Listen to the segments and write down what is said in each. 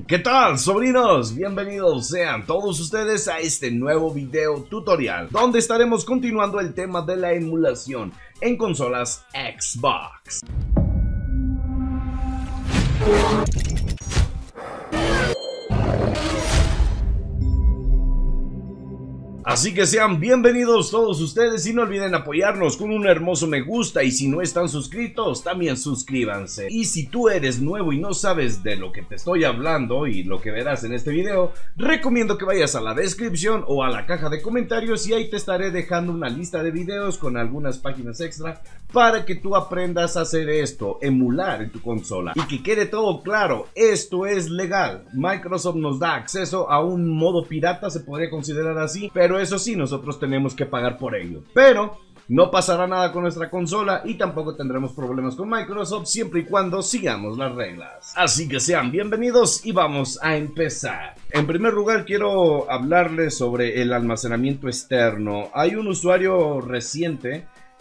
¿Qué tal, sobrinos? Bienvenidos sean todos ustedes a este nuevo video tutorial donde estaremos continuando el tema de la emulación en consolas Xbox. Así que sean bienvenidos todos ustedes y no olviden apoyarnos con un hermoso me gusta, y si no están suscritos también suscríbanse. Y si tú eres nuevo y no sabes de lo que te estoy hablando y lo que verás en este video, recomiendo que vayas a la descripción o a la caja de comentarios y ahí te estaré dejando una lista de videos con algunas páginas extra para que tú aprendas a hacer esto, emular en tu consola. Y que quede todo claro, esto es legal. Microsoft nos da acceso a un modo pirata, se podría considerar así, pero eso sí, nosotros tenemos que pagar por ello. Pero no pasará nada con nuestra consola y tampoco tendremos problemas con Microsoft siempre y cuando sigamos las reglas. Así que sean bienvenidos y vamos a empezar. En primer lugar quiero hablarles sobre el almacenamiento externo. Hay un usuario reciente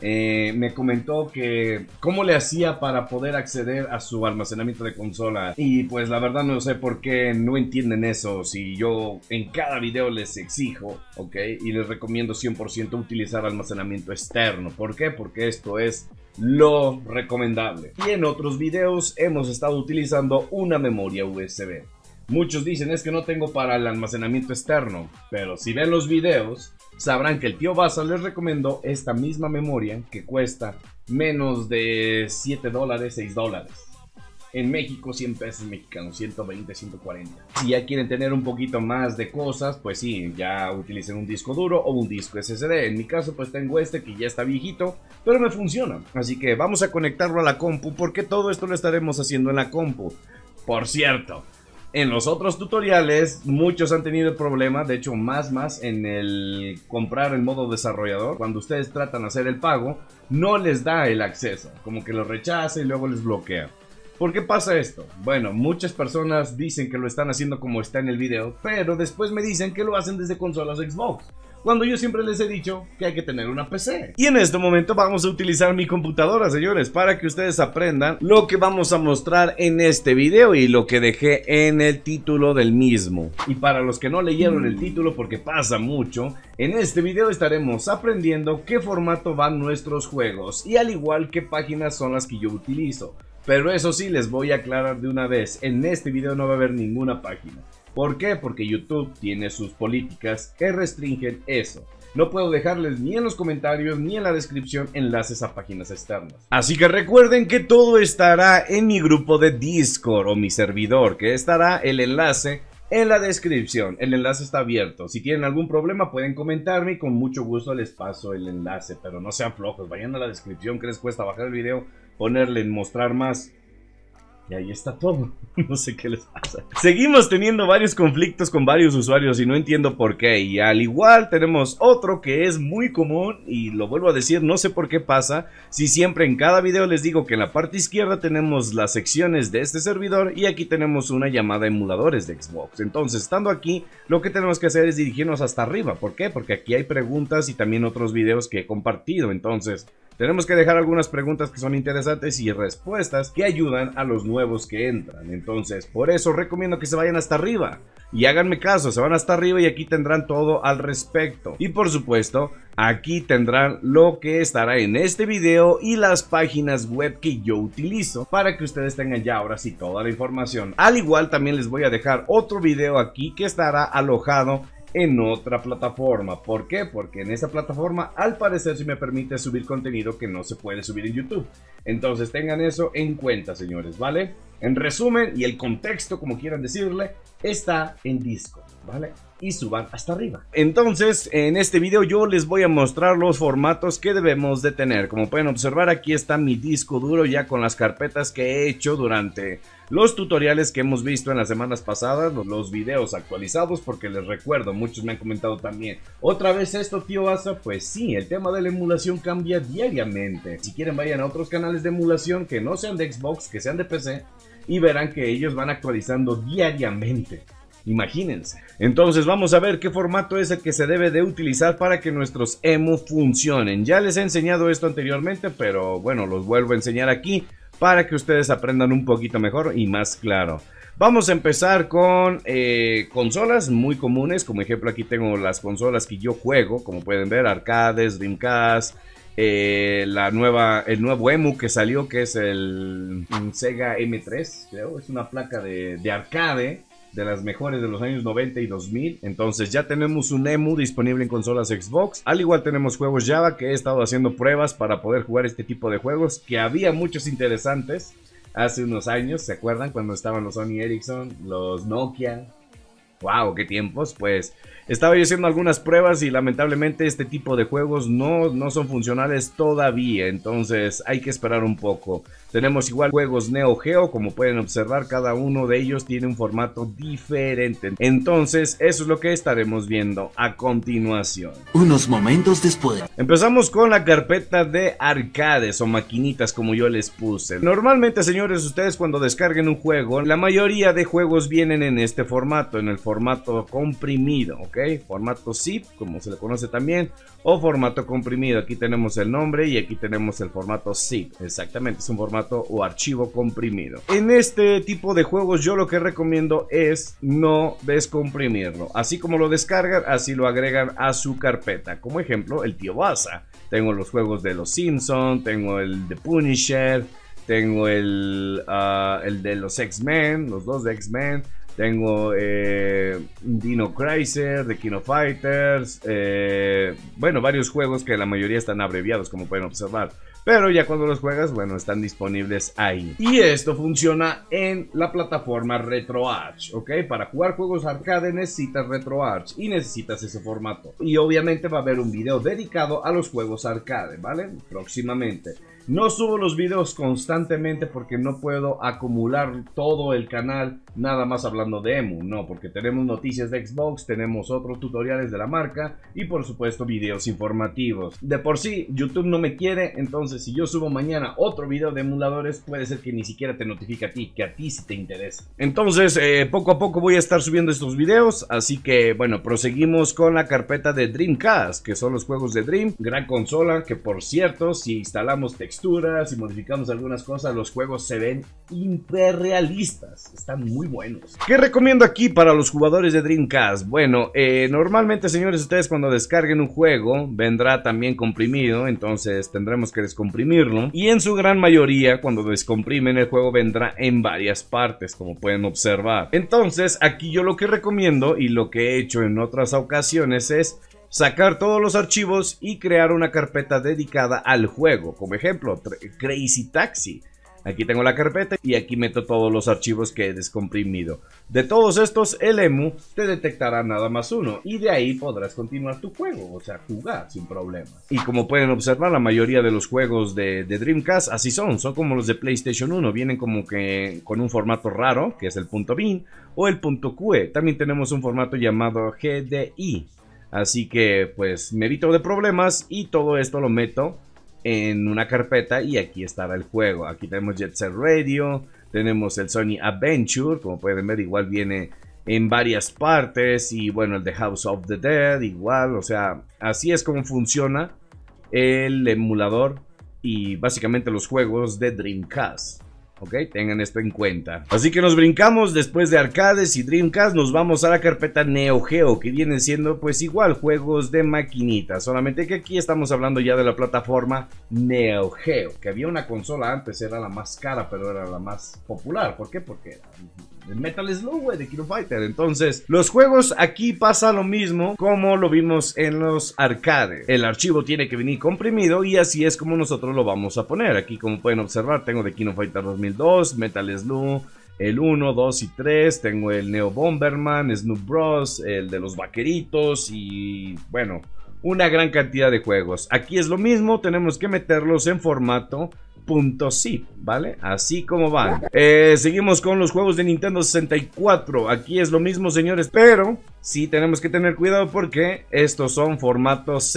me comentó que cómo le hacía para poder acceder a su almacenamiento de consola, y pues la verdad no sé por qué no entienden eso, si yo en cada video les exijo, ok, y les recomiendo 100% utilizar almacenamiento externo. ¿Por qué? Porque esto es lo recomendable. Y en otros videos hemos estado utilizando una memoria USB. Muchos dicen es que no tengo para el almacenamiento externo, pero si ven los videos sabrán que el tío Baza les recomendó esta misma memoria que cuesta menos de 7 dólares, 6 dólares. En México 100 pesos mexicanos, 120, 140. Si ya quieren tener un poquito más de cosas, pues sí, ya utilicen un disco duro o un disco SSD. En mi caso pues tengo este que ya está viejito, pero me funciona. Así que vamos a conectarlo a la compu, porque todo esto lo estaremos haciendo en la compu. Por cierto, en los otros tutoriales muchos han tenido el problema, de hecho más en el comprar en modo desarrollador. Cuando ustedes tratan de hacer el pago, no les da el acceso, como que lo rechaza y luego les bloquea. ¿Por qué pasa esto? Bueno, muchas personas dicen que lo están haciendo como está en el video, pero después me dicen que lo hacen desde consolas Xbox, cuando yo siempre les he dicho que hay que tener una PC. Y en este momento vamos a utilizar mi computadora, señores, para que ustedes aprendan lo que vamos a mostrar en este video y lo que dejé en el título del mismo. Y para los que no leyeron el título, porque pasa mucho, en este video estaremos aprendiendo qué formato van nuestros juegos y al igual qué páginas son las que yo utilizo. Pero eso sí, les voy a aclarar de una vez, en este video no va a haber ninguna página. ¿Por qué? Porque YouTube tiene sus políticas que restringen eso. No puedo dejarles ni en los comentarios ni en la descripción enlaces a páginas externas. Así que recuerden que todo estará en mi grupo de Discord o mi servidor, que estará el enlace en la descripción. El enlace está abierto. Si tienen algún problema pueden comentarme y con mucho gusto les paso el enlace. Pero no sean flojos, vayan a la descripción, que les cuesta bajar el video, ponerle en mostrar más. Y ahí está todo. No sé qué les pasa. Seguimos teniendo varios conflictos con varios usuarios y no entiendo por qué. Y al igual tenemos otro que es muy común y lo vuelvo a decir, no sé por qué pasa. Si siempre en cada video les digo que en la parte izquierda tenemos las secciones de este servidor y aquí tenemos una llamada emuladores de Xbox. Entonces, estando aquí, lo que tenemos que hacer es dirigirnos hasta arriba. ¿Por qué? Porque aquí hay preguntas y también otros videos que he compartido. Entonces, tenemos que dejar algunas preguntas que son interesantes y respuestas que ayudan a los nuevos que entran. Entonces, por eso recomiendo que se vayan hasta arriba. Y háganme caso, se van hasta arriba y aquí tendrán todo al respecto. Y por supuesto, aquí tendrán lo que estará en este video y las páginas web que yo utilizo para que ustedes tengan ya ahora sí toda la información. Al igual también les voy a dejar otro video aquí que estará alojado en otra plataforma. ¿Por qué? Porque en esa plataforma al parecer sí me permite subir contenido que no se puede subir en YouTube. Entonces tengan eso en cuenta, señores, ¿vale? En resumen, y el contexto, como quieran decirle, está en Discord, ¿vale? Y suban hasta arriba. Entonces, en este video yo les voy a mostrar los formatos que debemos de tener. Como pueden observar, aquí está mi disco duro ya con las carpetas que he hecho durante los tutoriales que hemos visto en las semanas pasadas, los videos actualizados, porque les recuerdo, muchos me han comentado también, ¿otra vez esto, tío Baza? Pues sí, el tema de la emulación cambia diariamente. Si quieren, vayan a otros canales de emulación que no sean de Xbox, que sean de PC, y verán que ellos van actualizando diariamente. Imagínense. Entonces vamos a ver qué formato es el que se debe de utilizar para que nuestros emu funcionen. Ya les he enseñado esto anteriormente, pero bueno, los vuelvo a enseñar aquí para que ustedes aprendan un poquito mejor y más claro. Vamos a empezar con consolas muy comunes. Como ejemplo, aquí tengo las consolas que yo juego. Como pueden ver, arcades, Dreamcast, el nuevo EMU que salió, que es el Sega M3, creo. Es una placa de arcade de las mejores de los años 90 y 2000. Entonces ya tenemos un EMU disponible en consolas Xbox. Al igual tenemos juegos Java, que he estado haciendo pruebas para poder jugar este tipo de juegos, que había muchos interesantes hace unos años. ¿Se acuerdan cuando estaban los Sony Ericsson, los Nokia? ¡Wow! ¡Qué tiempos! Pues estaba yo haciendo algunas pruebas y lamentablemente este tipo de juegos no son funcionales todavía. Entonces hay que esperar un poco. Tenemos igual juegos Neo Geo, como pueden observar, cada uno de ellos tiene un formato diferente. Entonces eso es lo que estaremos viendo a continuación. Unos momentos después. Empezamos con la carpeta de arcades o maquinitas, como yo les puse. Normalmente, señores, ustedes cuando descarguen un juego, la mayoría de juegos vienen en este formato, en el formato comprimido, ¿ok? Formato zip, como se le conoce también, o formato comprimido. Aquí tenemos el nombre y aquí tenemos el formato zip. Exactamente, es un formato o archivo comprimido. En este tipo de juegos yo lo que recomiendo es no descomprimirlo. Así como lo descargan, así lo agregan a su carpeta. Como ejemplo, el tío Baza. Tengo los juegos de los Simpsons, tengo el de Punisher, tengo el de los X-Men, los dos de X-Men. Tengo Dino Crisis, The King of Fighters, bueno, varios juegos que la mayoría están abreviados, como pueden observar. Pero ya cuando los juegas, bueno, están disponibles ahí. Y esto funciona en la plataforma RetroArch, ¿ok? Para jugar juegos arcade necesitas RetroArch y necesitas ese formato. Y obviamente va a haber un video dedicado a los juegos arcade, ¿vale? Próximamente. No subo los videos constantemente porque no puedo acumular todo el canal nada más hablando de EMU, no, porque tenemos noticias de Xbox, tenemos otros tutoriales de la marca y por supuesto videos informativos. De por sí YouTube no me quiere, entonces si yo subo mañana otro video de emuladores puede ser que ni siquiera te notifique a ti, que a ti sí te interesa. Entonces poco a poco voy a estar subiendo estos videos, así que bueno, proseguimos con la carpeta de Dreamcast, que son los juegos de Dream, gran consola que por cierto, si instalamos texturas y modificamos algunas cosas, los juegos se ven hiperrealistas, están muy buenos. ¿Qué recomiendo aquí para los jugadores de Dreamcast? Bueno, normalmente, señores, ustedes cuando descarguen un juego vendrá también comprimido, entonces tendremos que descomprimirlo, y en su gran mayoría cuando descomprimen el juego vendrá en varias partes, como pueden observar. Entonces aquí yo lo que recomiendo y lo que he hecho en otras ocasiones es sacar todos los archivos y crear una carpeta dedicada al juego. Como ejemplo, Crazy Taxi. Aquí tengo la carpeta y aquí meto todos los archivos que he descomprimido. De todos estos, el EMU te detectará nada más uno y de ahí podrás continuar tu juego, o sea, jugar sin problemas. Y como pueden observar, la mayoría de los juegos de Dreamcast así son como los de PlayStation 1, vienen como que con un formato raro, que es el .bin o el .qe. También tenemos un formato llamado GDI. Así que pues me evito de problemas y todo esto lo meto en una carpeta y aquí estará el juego. Aquí tenemos Jet Set Radio, tenemos el Sony Adventure, como pueden ver igual viene en varias partes, y bueno, el de House of the Dead igual, o sea, así es como funciona el emulador y básicamente los juegos de Dreamcast. Ok, tengan esto en cuenta. Así que nos brincamos después de arcades y Dreamcast, nos vamos a la carpeta Neo Geo, que vienen siendo pues igual juegos de maquinitas, solamente que aquí estamos hablando ya de la plataforma Neo Geo, que había una consola antes, era la más cara, pero era la más popular. ¿Por qué? Porque era el Metal Slug, güey, de King of Fighters. Entonces, los juegos aquí pasa lo mismo como lo vimos en los arcades. El archivo tiene que venir comprimido y así es como nosotros lo vamos a poner. Aquí, como pueden observar, tengo de King of Fighters 2002, Metal Slug, el 1, 2 y 3, tengo el Neo Bomberman, Snoop Bros, el de los vaqueritos y bueno, una gran cantidad de juegos. Aquí es lo mismo, tenemos que meterlos en formato .zip, ¿vale? Así como van. Seguimos con los juegos de Nintendo 64. Aquí es lo mismo, señores, pero sí tenemos que tener cuidado porque estos son formatos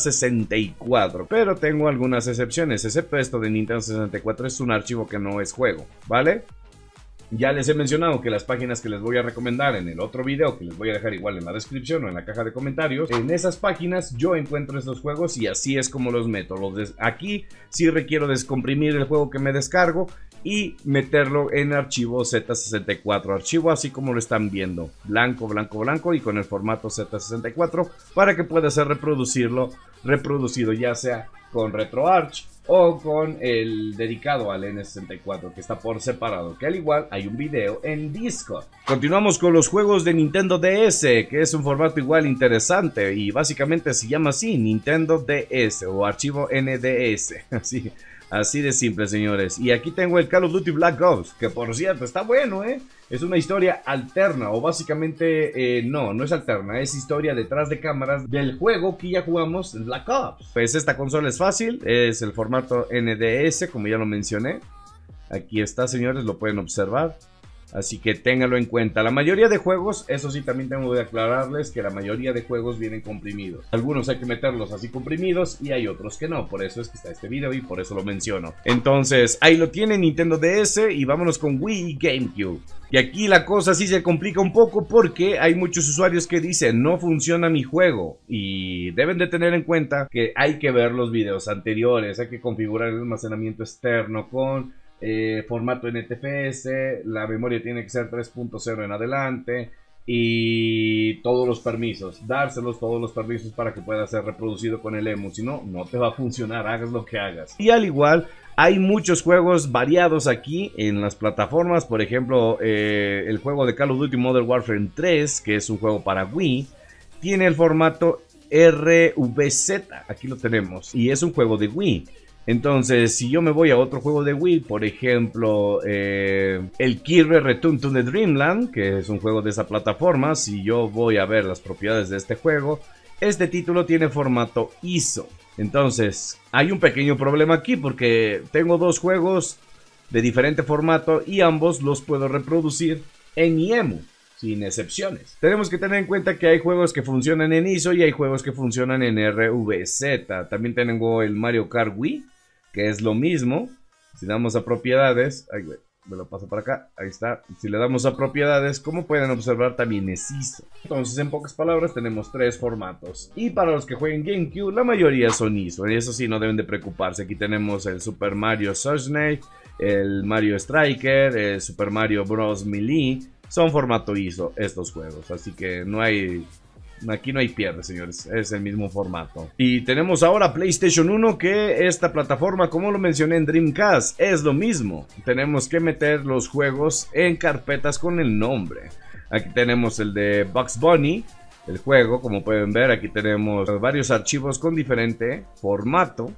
Z64. Pero tengo algunas excepciones, excepto esto de Nintendo 64, es un archivo que no es juego, ¿vale? Ya les he mencionado que las páginas que les voy a recomendar en el otro video, que les voy a dejar igual en la descripción o en la caja de comentarios, en esas páginas yo encuentro estos juegos y así es como los meto. Aquí sí requiero descomprimir el juego que me descargo y meterlo en archivo Z64, archivo así como lo están viendo, blanco, blanco, blanco y con el formato Z64 para que pueda ser reproducido ya sea con RetroArch o con el dedicado al N64 que está por separado, que al igual hay un video en Discord. Continuamos con los juegos de Nintendo DS, que es un formato igual interesante y básicamente se llama así, Nintendo DS o archivo NDS, así de simple, señores. Y aquí tengo el Call of Duty Black Ops, que por cierto está bueno, es una historia alterna, o básicamente no es alterna, es historia detrás de cámaras del juego que ya jugamos, Black Ops. Pues esta consola es fácil, es el formato NDS, como ya lo mencioné. Aquí está, señores, lo pueden observar. Así que ténganlo en cuenta. La mayoría de juegos, eso sí, también tengo que aclararles que la mayoría de juegos vienen comprimidos. Algunos hay que meterlos así comprimidos y hay otros que no. Por eso es que está este video y por eso lo menciono. Entonces, ahí lo tiene Nintendo DS y vámonos con Wii y GameCube. Y aquí la cosa sí se complica un poco porque hay muchos usuarios que dicen no funciona mi juego. Y deben de tener en cuenta que hay que ver los videos anteriores. Hay que configurar el almacenamiento externo con formato NTFS, la memoria tiene que ser 3.0 en adelante y todos los permisos, dárselos todos los permisos para que pueda ser reproducido con el EMU, si no, no te va a funcionar, hagas lo que hagas. Y al igual, hay muchos juegos variados aquí en las plataformas, por ejemplo, el juego de Call of Duty Modern Warfare 3, que es un juego para Wii, tiene el formato RVZ, aquí lo tenemos, y es un juego de Wii. Entonces, si yo me voy a otro juego de Wii, por ejemplo, el Kirby Return to the Dreamland, que es un juego de esa plataforma, si yo voy a ver las propiedades de este juego, este título tiene formato ISO. Entonces, hay un pequeño problema aquí porque tengo dos juegos de diferente formato y ambos los puedo reproducir en EMU. Sin excepciones. Tenemos que tener en cuenta que hay juegos que funcionan en ISO y hay juegos que funcionan en RVZ. También tengo el Mario Kart Wii, que es lo mismo. Si damos a propiedades, ay, güey, me lo paso para acá, ahí está. Si le damos a propiedades, como pueden observar, también es ISO. Entonces, en pocas palabras, tenemos tres formatos. Y para los que jueguen GameCube, la mayoría son ISO. Y eso sí, no deben de preocuparse. Aquí tenemos el Super Mario Sunshine, el Mario Striker, el Super Mario Bros. Melee. Son formato ISO estos juegos, así que aquí no hay pierde, señores, es el mismo formato. Y tenemos ahora PlayStation 1, que esta plataforma, como lo mencioné en Dreamcast, es lo mismo. Tenemos que meter los juegos en carpetas con el nombre. Aquí tenemos el de Bugs Bunny, el juego, como pueden ver, aquí tenemos varios archivos con diferente formato.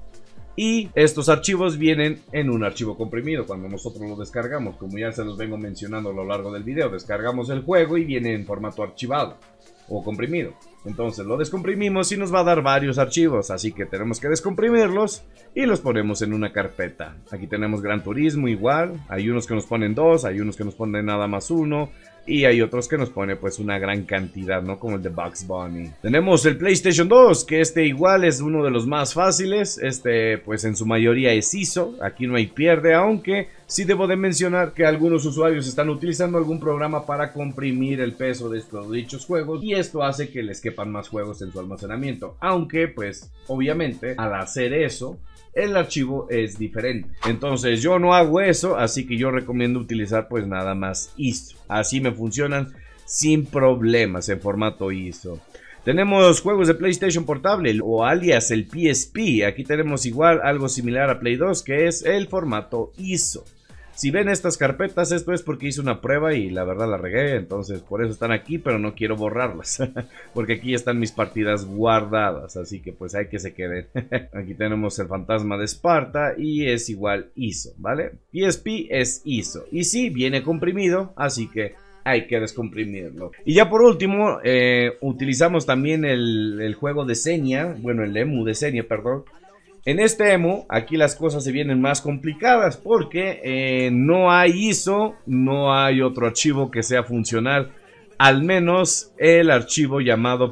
Y estos archivos vienen en un archivo comprimido cuando nosotros lo descargamos. Como ya se los vengo mencionando a lo largo del video, descargamos el juego y viene en formato archivado o comprimido. Entonces lo descomprimimos y nos va a dar varios archivos, así que tenemos que descomprimirlos y los ponemos en una carpeta. Aquí tenemos Gran Turismo igual, hay unos que nos ponen 2, hay unos que nos ponen nada más 1 y hay otros que nos pone pues una gran cantidad, ¿no? Como el de Bugs Bunny. Tenemos el PlayStation 2, que este igual es uno de los más fáciles, pues en su mayoría es ISO, aquí no hay pierde, aunque sí debo de mencionar que algunos usuarios están utilizando algún programa para comprimir el peso de estos dichos juegos y esto hace que les quepan más juegos en su almacenamiento, aunque pues obviamente al hacer eso el archivo es diferente. Entonces yo no hago eso, así que yo recomiendo utilizar pues nada más ISO. Así me funcionan sin problemas en formato ISO. Tenemos juegos de PlayStation Portable o alias el PSP. Aquí tenemos igual algo similar a Play 2, que es el formato ISO. Si ven estas carpetas, esto es porque hice una prueba y la verdad la regué, entonces por eso están aquí, pero no quiero borrarlas, porque aquí están mis partidas guardadas, así que pues hay que se queden. Aquí tenemos el Fantasma de Esparta y es igual ISO, ¿vale? PSP es ISO, y sí, viene comprimido, así que hay que descomprimirlo. Y ya por último, utilizamos también el juego de Xenia, bueno, el EMU de Xenia, perdón. En este EMU, aquí las cosas se vienen más complicadas porque no hay ISO, no hay otro archivo que sea funcional, al menos el archivo llamado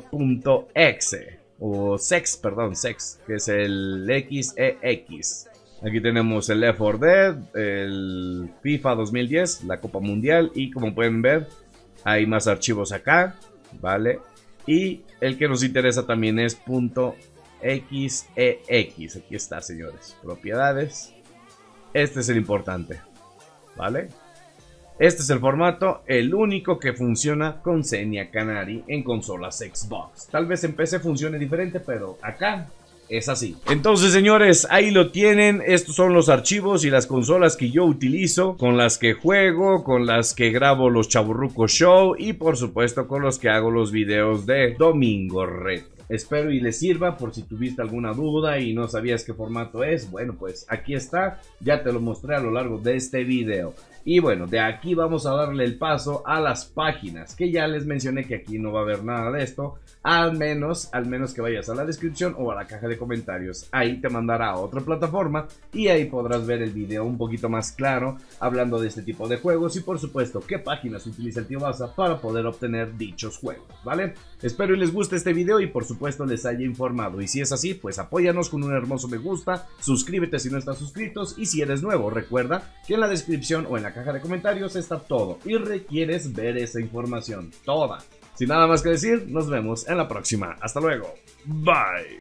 .exe, o sex, perdón, sex, que es el XEX. Aquí tenemos el Left 4 Dead, el FIFA 2010, la Copa Mundial y como pueden ver, hay más archivos acá, ¿vale? Y el que nos interesa también es .xex, aquí está, señores, propiedades, este es el importante, ¿vale? Este es el formato, el único que funciona con Xenia Canary en consolas Xbox. Tal vez en PC funcione diferente, pero acá es así. Entonces, señores, ahí lo tienen. Estos son los archivos y las consolas que yo utilizo, con las que juego, con las que grabo los Chavorrucos Show y por supuesto con los que hago los videos de Domingo Retro. Espero y les sirva. Por si tuviste alguna duda y no sabías qué formato es, bueno, pues aquí está, ya te lo mostré a lo largo de este video. Y bueno, de aquí vamos a darle el paso a las páginas, que ya les mencioné que aquí no va a haber nada de esto, al menos que vayas a la descripción o a la caja de comentarios. Ahí te mandará a otra plataforma y ahí podrás ver el video un poquito más claro, hablando de este tipo de juegos y por supuesto qué páginas utiliza el tío Baza para poder obtener dichos juegos, ¿vale? Espero y les guste este video y por supuesto les haya informado, y si es así, pues apóyanos con un hermoso me gusta, suscríbete si no estás suscritos, y si eres nuevo, recuerda que en la descripción o en la caja de comentarios está todo y requieres ver esa información toda. Sin nada más que decir, nos vemos en la próxima. Hasta luego. Bye.